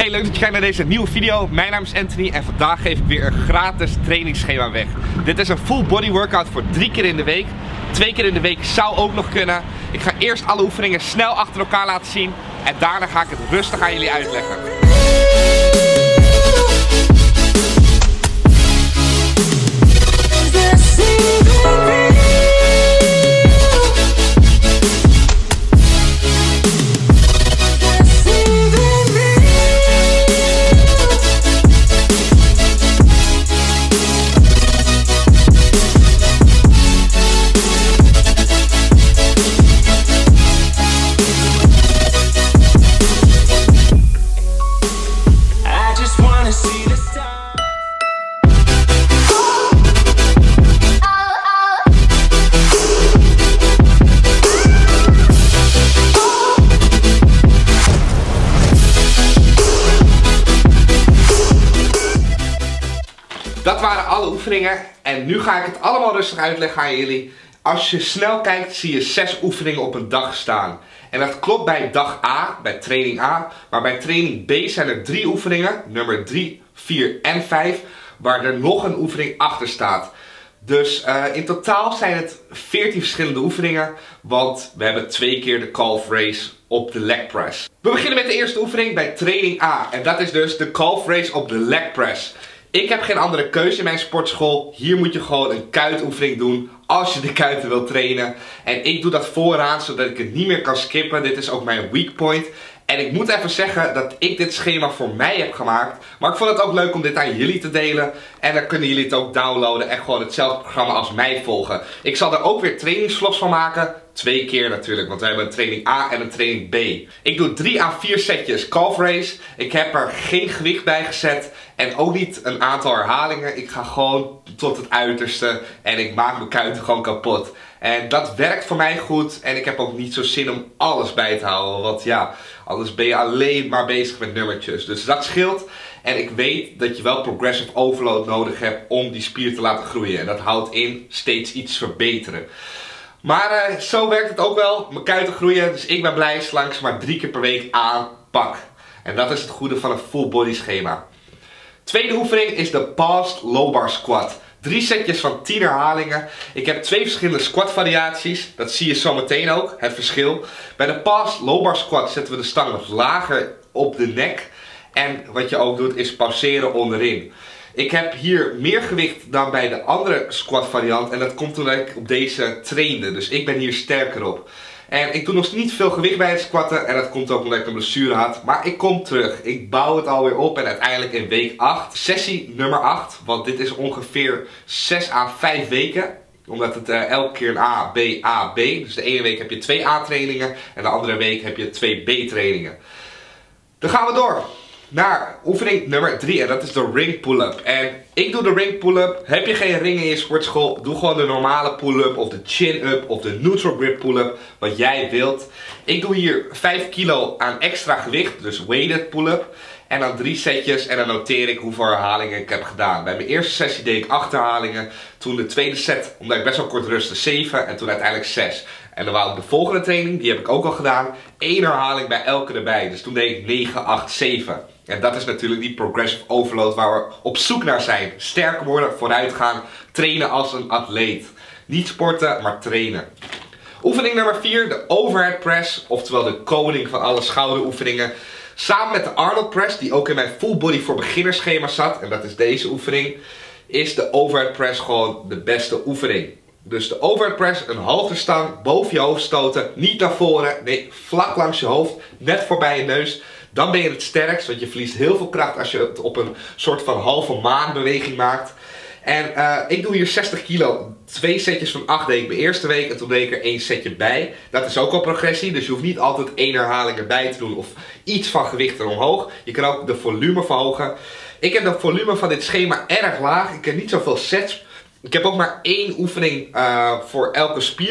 Hey, leuk dat je kijkt naar deze nieuwe video. Mijn naam is Anthony en vandaag geef ik weer een gratis trainingsschema weg. Dit is een full body workout voor 3 keer in de week. 2 keer in de week zou ook nog kunnen. Ik ga eerst alle oefeningen snel achter elkaar laten zien en daarna ga ik het rustig aan jullie uitleggen. Dat waren alle oefeningen en nu ga ik het allemaal rustig uitleggen aan jullie. Als je snel kijkt zie je 6 oefeningen op een dag staan. En dat klopt bij dag A, bij training A. Maar bij training B zijn er 3 oefeningen, nummer 3, 4 en 5, waar er nog een oefening achter staat. Dus in totaal zijn het 14 verschillende oefeningen, want we hebben 2 keer de calf raise op de leg press. We beginnen met de eerste oefening bij training A en dat is dus de calf raise op de leg press. Ik heb geen andere keuze in mijn sportschool. Hier moet je gewoon een kuitoefening doen als je de kuiten wilt trainen. En ik doe dat vooraan zodat ik het niet meer kan skippen. Dit is ook mijn weak point. En ik moet even zeggen dat ik dit schema voor mij heb gemaakt. Maar ik vond het ook leuk om dit aan jullie te delen. En dan kunnen jullie het ook downloaden en gewoon hetzelfde programma als mij volgen. Ik zal er ook weer trainingsvlogs van maken. 2 keer natuurlijk, want we hebben een training A en een training B. Ik doe 3 à 4 setjes calf raise. Ik heb er geen gewicht bij gezet. En ook niet een aantal herhalingen. Ik ga gewoon tot het uiterste. En ik maak mijn kuiten gewoon kapot. En dat werkt voor mij goed. En ik heb ook niet zo zin om alles bij te houden. Want ja, anders ben je alleen maar bezig met nummertjes. Dus dat scheelt. En ik weet dat je wel progressive overload nodig hebt om die spier te laten groeien. En dat houdt in steeds iets verbeteren. Maar zo werkt het ook wel. Mijn kuiten groeien. Dus ik ben blij zolang ik ze maar 3 keer per week aanpak. En dat is het goede van een full body schema. Tweede oefening is de paused low bar squat. 3 setjes van 10 herhalingen. Ik heb 2 verschillende squat variaties. Dat zie je zo meteen ook, het verschil. Bij de paused low bar squat zetten we de stang wat lager op de nek. En wat je ook doet is pauzeren onderin. Ik heb hier meer gewicht dan bij de andere squat variant. En dat komt omdat ik op deze trainde. Dus ik ben hier sterker op. En ik doe nog niet veel gewicht bij het squatten. En dat komt ook omdat ik een blessure had. Maar ik kom terug. Ik bouw het alweer op. En uiteindelijk in week 8. Sessie nummer 8. Want dit is ongeveer 6 à 5 weken. Omdat het elke keer een A, B, A, B. Dus de ene week heb je 2 A-trainingen. En de andere week heb je 2 B-trainingen. Dan gaan we door naar oefening nummer 3 en dat is de ring pull-up. En ik doe de ring pull-up. Heb je geen ring in je sportschool, doe gewoon de normale pull-up of de chin-up of de neutral grip pull-up, wat jij wilt. Ik doe hier 5 kilo aan extra gewicht, dus weighted pull-up. En dan 3 setjes en dan noteer ik hoeveel herhalingen ik heb gedaan. Bij mijn eerste sessie deed ik 8 herhalingen. Toen de tweede set, omdat ik best wel kort rustte, 7 en toen uiteindelijk 6. En dan wou ik de volgende training, die heb ik ook al gedaan, 1 herhaling bij elke erbij. Dus toen deed ik 9, 8, 7. En dat is natuurlijk die progressive overload waar we op zoek naar zijn. Sterker worden, vooruit gaan, trainen als een atleet. Niet sporten, maar trainen. Oefening nummer 4, de overhead press, oftewel de koning van alle schouderoefeningen. Samen met de Arnold press, die ook in mijn full body voor beginners schema zat, en dat is deze oefening, is de overhead press gewoon de beste oefening. Dus de overhead press, een halve stang boven je hoofd stoten, niet naar voren, nee, vlak langs je hoofd, net voorbij je neus. Dan ben je het sterkst, want je verliest heel veel kracht als je het op een soort van halve maanbeweging maakt. En ik doe hier 60 kilo, 2 setjes van 8 deed ik mijn eerste week en toen deed ik er 1 setje bij. Dat is ook al progressie, dus je hoeft niet altijd 1 herhaling erbij te doen of iets van gewicht eromhoog. Je kan ook de volume verhogen. Ik heb de volume van dit schema erg laag, ik heb niet zoveel sets. Ik heb ook maar 1 oefening voor elke spier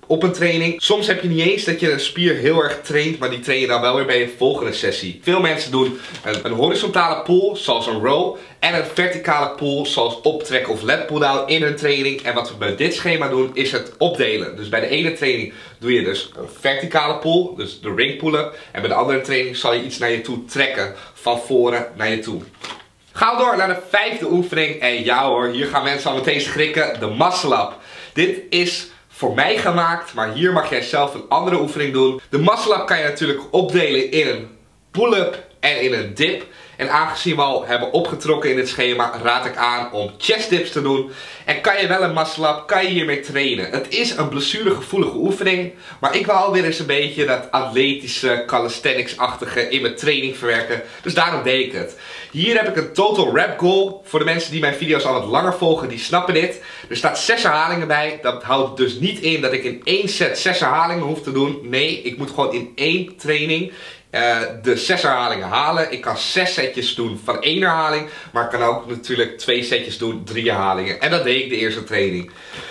op een training. Soms heb je niet eens dat je een spier heel erg traint, maar die train je dan wel weer bij een volgende sessie. Veel mensen doen een horizontale pull, zoals een row, en een verticale pull, zoals optrekken of lat pull-down in hun training. En wat we bij dit schema doen, is het opdelen. Dus bij de ene training doe je dus een verticale pull, dus de ring pull-up. En bij de andere training zal je iets naar je toe trekken, van voren naar je toe. Gaan we door naar de vijfde oefening. En ja hoor, hier gaan mensen al meteen schrikken, de muscle-up. Dit is voor mij gemaakt, maar hier mag jij zelf een andere oefening doen. De muscle-up kan je natuurlijk opdelen in een pull-up en in een dip. En aangezien we al hebben opgetrokken in dit schema, raad ik aan om chest dips te doen. En kan je wel een muscle-up, kan je hiermee trainen. Het is een blessuregevoelige oefening, maar ik wil alweer eens een beetje dat atletische, calisthenics-achtige in mijn training verwerken. Dus daarom deed ik het. Hier heb ik een total rep goal. Voor de mensen die mijn video's al wat langer volgen, die snappen dit. Er staat 6 herhalingen bij. Dat houdt dus niet in dat ik in één set 6 herhalingen hoef te doen. Nee, ik moet gewoon in één training de 6 herhalingen halen. Ik kan 6 setjes doen van 1 herhaling. Maar ik kan ook natuurlijk 2 setjes doen, 3 herhalingen. En dat deed ik de eerste training.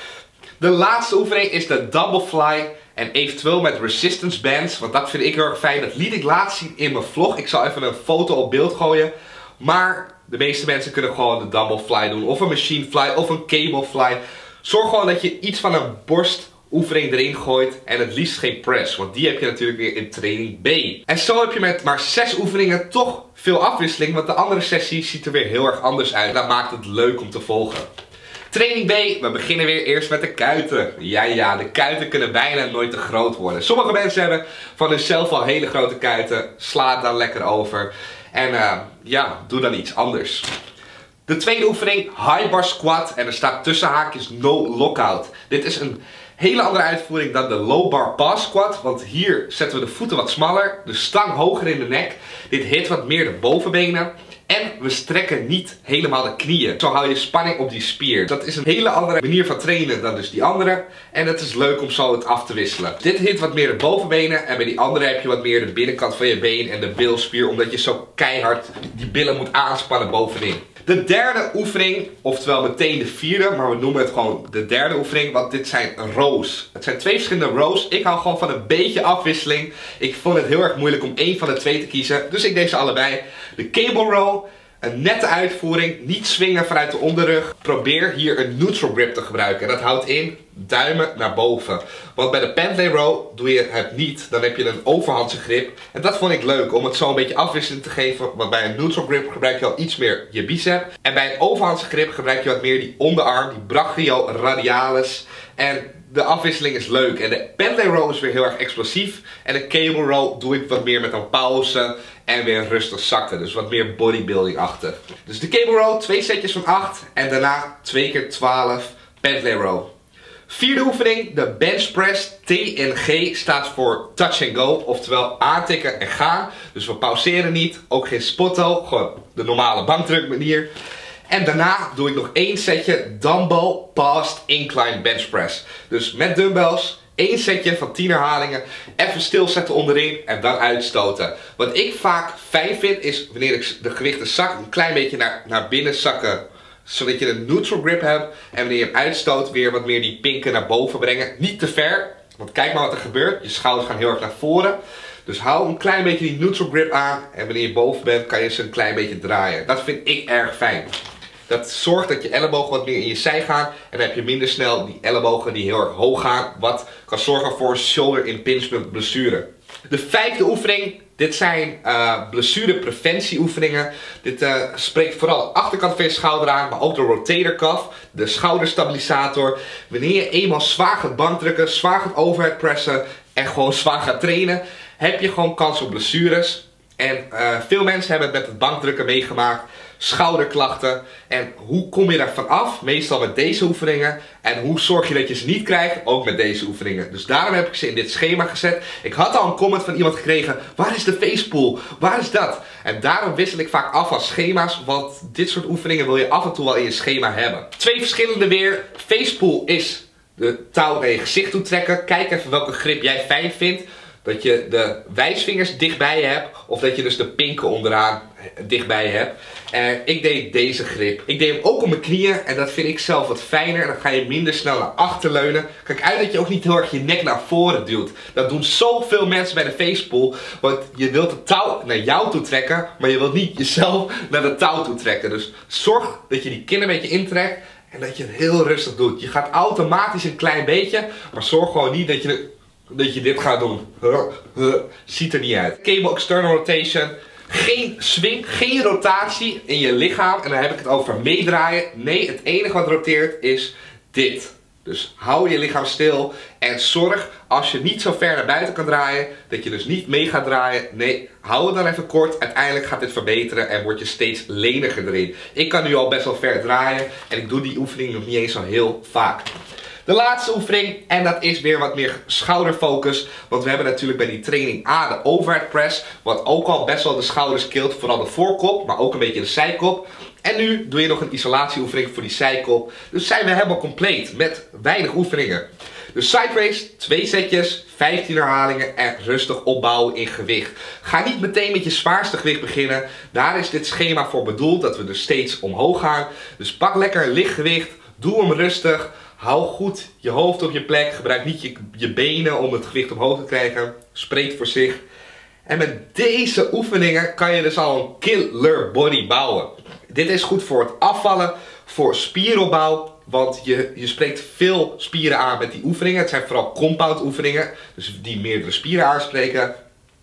De laatste oefening is de double fly. En eventueel met resistance bands. Want dat vind ik heel erg fijn. Dat liet ik laatst zien in mijn vlog. Ik zal even een foto op beeld gooien. Maar de meeste mensen kunnen gewoon de dumbbell fly doen. Of een machine fly. Of een cable fly. Zorg gewoon dat je iets van een borstoefening erin gooit. En het liefst geen press. Want die heb je natuurlijk weer in training B. En zo heb je met maar 6 oefeningen toch veel afwisseling. Want de andere sessie ziet er weer heel erg anders uit. Dat maakt het leuk om te volgen. Training B, we beginnen weer eerst met de kuiten. Ja, de kuiten kunnen bijna nooit te groot worden. Sommige mensen hebben van hunzelf al hele grote kuiten. Sla het dan lekker over. En ja, doe dan iets anders. De tweede oefening, high bar squat. En er staat tussen haakjes no lockout. Dit is een hele andere uitvoering dan de low bar pass squat. Want hier zetten we de voeten wat smaller. De stang hoger in de nek. Dit hit wat meer de bovenbenen. En we strekken niet helemaal de knieën. Zo hou je spanning op die spier. Dat is een hele andere manier van trainen dan dus die andere. En het is leuk om zo het af te wisselen. Dit hit wat meer de bovenbenen. En bij die andere heb je wat meer de binnenkant van je been en de bilspier. Omdat je zo keihard die billen moet aanspannen bovenin. De derde oefening, oftewel meteen de vierde, maar we noemen het gewoon de derde oefening, want dit zijn rows. Het zijn 2 verschillende rows. Ik hou gewoon van een beetje afwisseling. Ik vond het heel erg moeilijk om één van de 2 te kiezen, dus ik deed ze allebei. De cable row, een nette uitvoering, niet swingen vanuit de onderrug. Probeer hier een neutral grip te gebruiken. En dat houdt in duimen naar boven. Want bij de Pendlay row doe je het niet. Dan heb je een overhandse grip. En dat vond ik leuk om het zo een beetje afwisseling te geven. Want bij een neutral grip gebruik je al iets meer je bicep. En bij een overhandse grip gebruik je wat meer die onderarm, die brachioradialis. En de afwisseling is leuk. En de Pendlay row is weer heel erg explosief. En de cable row doe ik wat meer met een pauze. En weer rustig zakken. Dus wat meer bodybuilding-achtig. Dus de cable row, 2 setjes van 8. En daarna 2 keer 12 Pendlay row. Vierde oefening, de bench press. TNG staat voor touch and go. Oftewel aantikken en gaan. Dus we pauzeren niet. Ook geen spotto. Gewoon de normale bankdrukmanier. En daarna doe ik nog 1 setje dumbbell paused incline bench press. Dus met dumbbells. 1 setje van 10 herhalingen, even stilzetten onderin en dan uitstoten. Wat ik vaak fijn vind is wanneer ik de gewichten zak, een klein beetje naar binnen zakken. Zodat je een neutral grip hebt. En wanneer je hem uitstoot weer wat meer die pinken naar boven brengen. Niet te ver, want kijk maar wat er gebeurt. Je schouders gaan heel erg naar voren. Dus hou een klein beetje die neutral grip aan. En wanneer je boven bent kan je ze een klein beetje draaien. Dat vind ik erg fijn. Dat zorgt dat je ellebogen wat meer in je zij gaan. En dan heb je minder snel die ellebogen die heel erg hoog gaan. Wat kan zorgen voor shoulder impingement blessure. De vijfde oefening. Dit zijn blessurepreventie oefeningen. Dit spreekt vooral de achterkant van je schouder aan. Maar ook de rotator cuff. De schouderstabilisator. Wanneer je eenmaal zwaar gaat bankdrukken. Zwaar gaat overhead pressen. En gewoon zwaar gaat trainen. Heb je gewoon kans op blessures. En veel mensen hebben het met het bankdrukken meegemaakt. Schouderklachten. En hoe kom je daarvan af? Meestal met deze oefeningen. En hoe zorg je dat je ze niet krijgt? Ook met deze oefeningen. Dus daarom heb ik ze in dit schema gezet. Ik had al een comment van iemand gekregen. Waar is de facepull? Waar is dat? En daarom wissel ik vaak af van schema's. Want dit soort oefeningen wil je af en toe wel in je schema hebben. 2 verschillende weer. Facepull is de touw naar je gezicht toe trekken. Kijk even welke grip jij fijn vindt. dat je de wijsvingers dichtbij je hebt, of dat je dus de pinken onderaan dichtbij je hebt. En ik deed deze grip. Ik deed hem ook op mijn knieën en dat vind ik zelf wat fijner. Dan ga je minder snel naar achter leunen. Kijk uit dat je ook niet heel erg je nek naar voren duwt. Dat doen zoveel mensen bij de facepull. Want je wilt het touw naar jou toe trekken, maar je wilt niet jezelf naar de touw toe trekken. Dus zorg dat je die kin een beetje intrekt en dat je het heel rustig doet. Je gaat automatisch een klein beetje, maar zorg gewoon niet dat je dit gaat doen. Ziet er niet uit. Cable external rotation. Geen swing, geen rotatie in je lichaam. En dan heb ik het over meedraaien. Nee, het enige wat roteert is dit. Dus hou je lichaam stil en zorg als je niet zo ver naar buiten kan draaien, dat je dus niet mee gaat draaien. Nee, hou het dan even kort. Uiteindelijk gaat dit verbeteren en word je steeds leniger erin. Ik kan nu al best wel ver draaien en ik doe die oefening nog niet eens zo heel vaak. De laatste oefening, en dat is weer wat meer schouderfocus. Want we hebben natuurlijk bij die training A de overhead press. Wat ook al best wel de schouders killt. Vooral de voorkop, maar ook een beetje de zijkop. En nu doe je nog een isolatieoefening voor die zijkop. Dus zijn we helemaal compleet met weinig oefeningen. Dus side raise, 2 setjes, 15 herhalingen en rustig opbouwen in gewicht. Ga niet meteen met je zwaarste gewicht beginnen. Daar is dit schema voor bedoeld, dat we dus steeds omhoog gaan. Dus pak lekker een licht gewicht, doe hem rustig. Hou goed je hoofd op je plek. Gebruik niet je benen om het gewicht omhoog te krijgen. Spreekt voor zich. En met deze oefeningen kan je dus al een killer body bouwen. Dit is goed voor het afvallen, voor spieropbouw. Want je spreekt veel spieren aan met die oefeningen. Het zijn vooral compound oefeningen. Dus die meerdere spieren aanspreken.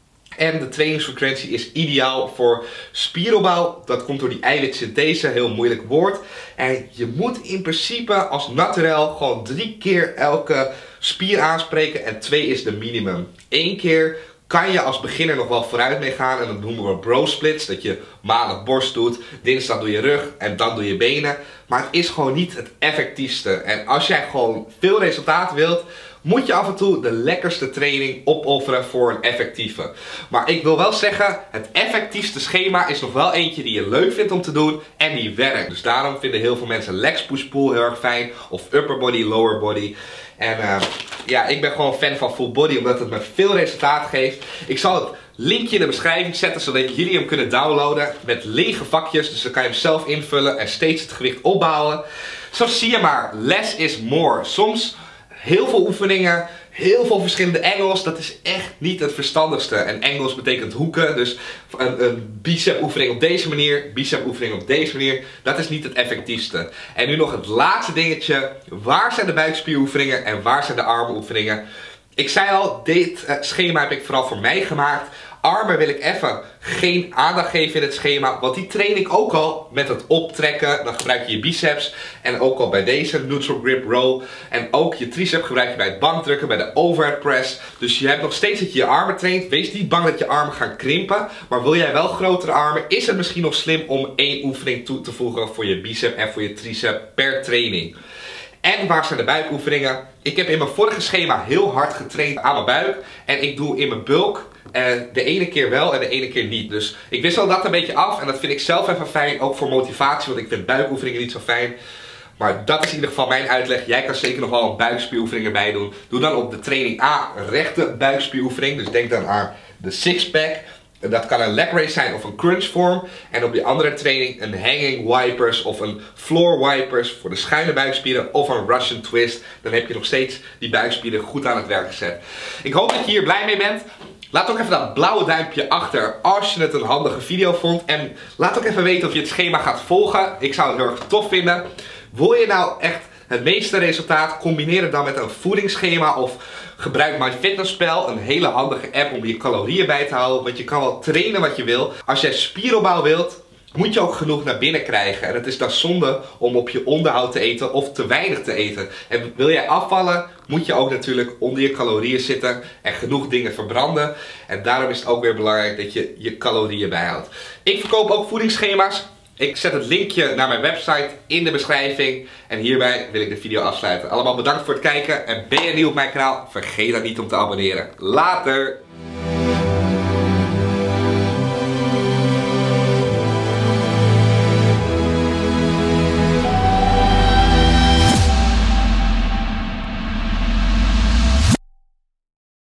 En de trainingsfrequentie is ideaal voor spieropbouw. Dat komt door die eiwitsynthese, heel moeilijk woord. En je moet in principe als naturel gewoon 3 keer elke spier aanspreken en 2 is de minimum. 1 keer kan je als beginner nog wel vooruit mee gaan en dat noemen we bro splits. Dat je maandag borst doet, dinsdag doe je rug en dan doe je benen. Maar het is gewoon niet het effectiefste. En als jij gewoon veel resultaat wilt, moet je af en toe de lekkerste training opofferen voor een effectieve. Maar ik wil wel zeggen, het effectiefste schema is nog wel eentje die je leuk vindt om te doen en die werkt. Dus daarom vinden heel veel mensen legs push pull heel erg fijn of upper body, lower body. En ja, ik ben gewoon fan van full body omdat het me veel resultaat geeft. Ik zal het linkje in de beschrijving zetten zodat jullie hem kunnen downloaden met lege vakjes. Dus dan kan je hem zelf invullen en steeds het gewicht opbouwen. Zo zie je maar, less is more. Soms heel veel oefeningen, heel veel verschillende angles, dat is echt niet het verstandigste. En angles betekent hoeken, dus een bicep oefening op deze manier, bicep oefening op deze manier, dat is niet het effectiefste. En nu nog het laatste dingetje, waar zijn de buikspieroefeningen en waar zijn de armoefeningen? Ik zei al, dit schema heb ik vooral voor mij gemaakt. Armen wil ik even geen aandacht geven in het schema, want die train ik ook al met het optrekken. Dan gebruik je je biceps en ook al bij deze neutral grip row. En ook je tricep gebruik je bij het bankdrukken, bij de overhead press. Dus je hebt nog steeds dat je je armen traint. Wees niet bang dat je armen gaan krimpen, maar wil jij wel grotere armen, is het misschien nog slim om 1 oefening toe te voegen voor je bicep en voor je tricep per training. En waar zijn de buikoefeningen? Ik heb in mijn vorige schema heel hard getraind aan mijn buik. En ik doe in mijn bulk de ene keer wel en de ene keer niet. Dus ik wissel dat een beetje af en dat vind ik zelf even fijn. Ook voor motivatie, want ik vind buikoefeningen niet zo fijn. Maar dat is in ieder geval mijn uitleg. Jij kan zeker nog wel een buikspieroefening erbij doen. Doe dan op de training A een rechte buikspieroefening. Dus denk dan aan de sixpack. Dat kan een leg raise zijn of een crunch vorm. En op die andere training een hanging wipers of een floor wipers voor de schuine buikspieren of een Russian twist. Dan heb je nog steeds die buikspieren goed aan het werk gezet. Ik hoop dat je hier blij mee bent. Laat ook even dat blauwe duimpje achter als je het een handige video vond. En laat ook even weten of je het schema gaat volgen. Ik zou het heel erg tof vinden. Wil je nou echt het meeste resultaat, combineer het dan met een voedingsschema of gebruik MyFitnessPal, een hele handige app om je calorieën bij te houden. Want je kan wel trainen wat je wil. Als jij spieropbouw wilt, moet je ook genoeg naar binnen krijgen. En het is dan zonde om op je onderhoud te eten of te weinig te eten. En wil jij afvallen, moet je ook natuurlijk onder je calorieën zitten en genoeg dingen verbranden. En daarom is het ook weer belangrijk dat je je calorieën bijhoudt. Ik verkoop ook voedingsschema's. Ik zet het linkje naar mijn website in de beschrijving. En hierbij wil ik de video afsluiten. Allemaal bedankt voor het kijken. En ben je nieuw op mijn kanaal? Vergeet dan niet om te abonneren. Later!